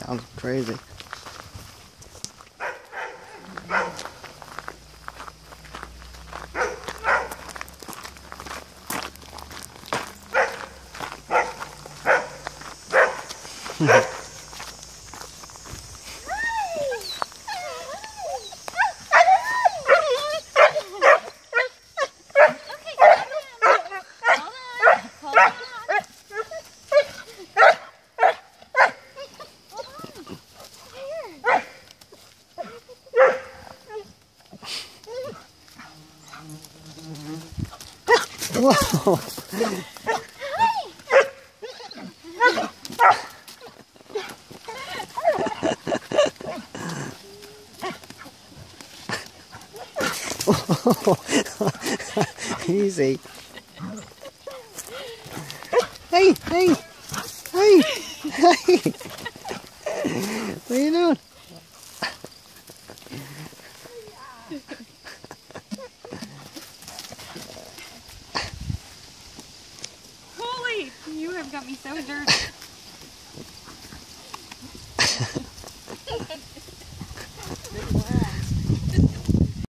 sounds crazy. Whoa! Easy. Hey, hey, hey, hey. What are you doing? Holy, you have got me so dirty.